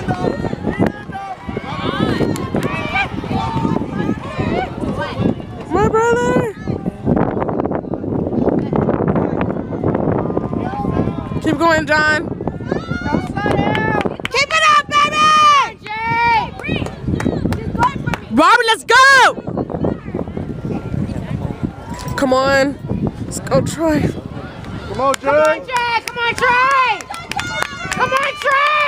My brother. Keep going, John. Don't slow down. Keep it up, baby! Jay! Robert, let's go! Come on. Let's go, Troy. Come on, Jay. Come on, Jay! Come on, Trey! Come on, Trey!